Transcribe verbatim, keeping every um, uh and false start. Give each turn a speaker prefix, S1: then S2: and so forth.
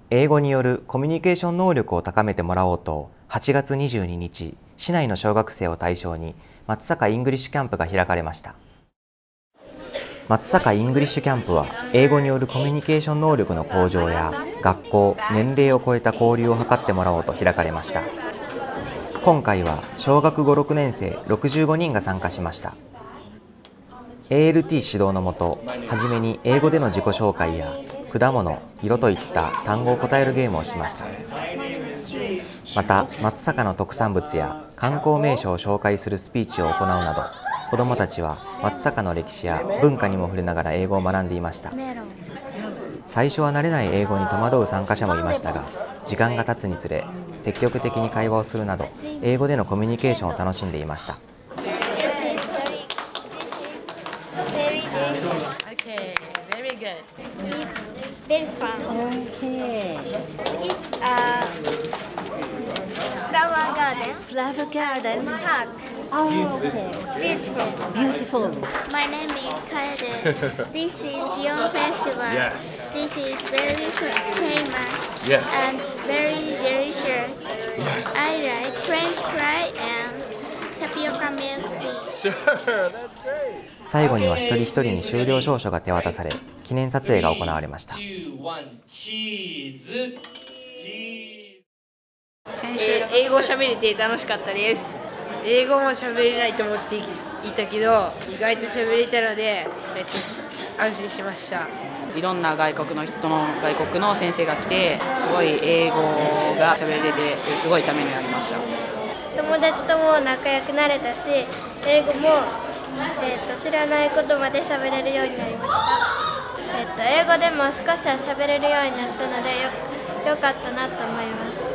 S1: 英語によるコミュニケーション能力を高めてもらおうと、はちがつにじゅうににち、市内の小学生を対象に松阪イングリッシュキャンプが開かれました。松阪イングリッシュキャンプは、英語によるコミュニケーション能力の向上や、学校、年齢を超えた交流を図ってもらおうと開かれました。今回は小学ご、ろくねんせいろくじゅうごにんが参加しました。エーエルティー 指導のもと、はじめに英語での自己紹介や、果物、色といった単語を答えるゲームをしました。また、松阪の特産物や観光名所を紹介するスピーチを行うなど、子どもたちは松阪の歴史や文化にも触れながら英語を学んでいました。最初は慣れない英語に戸惑う参加者もいましたが、時間が経つにつれ、積極的に会話をするなど、英語でのコミュニケーションを楽しんでいました。
S2: Very fun.
S3: Okay.
S2: It's a flower garden.
S3: Flower garden.
S2: Park.
S3: Oh, okay.
S2: Beautiful.
S3: Beautiful.
S2: My name is Kaede. This is Gion Festival.
S4: Yes.
S2: This is very f- famous
S4: Yes.
S2: and very delicious.
S4: Yes.
S2: I like French fry and tapioca milk tea.
S4: Sure, that's great.
S1: 最後には一人一人に修了証書が手渡され、記念撮影が行われました。
S5: えー英語喋れて楽しかったです。
S6: 英語も喋れないと思っていたけど、意外と喋れたのでめっちゃ安心しました。
S7: いろんな外国の人の外国の先生が来て、すごい英語が喋れて、すごいためになりました。
S2: 友達とも仲良くなれたし、英語も、えー、と知らないことまで喋れるようになりました。えー、と英語でも少しは喋れるようになったのでよ、よかったなと思います。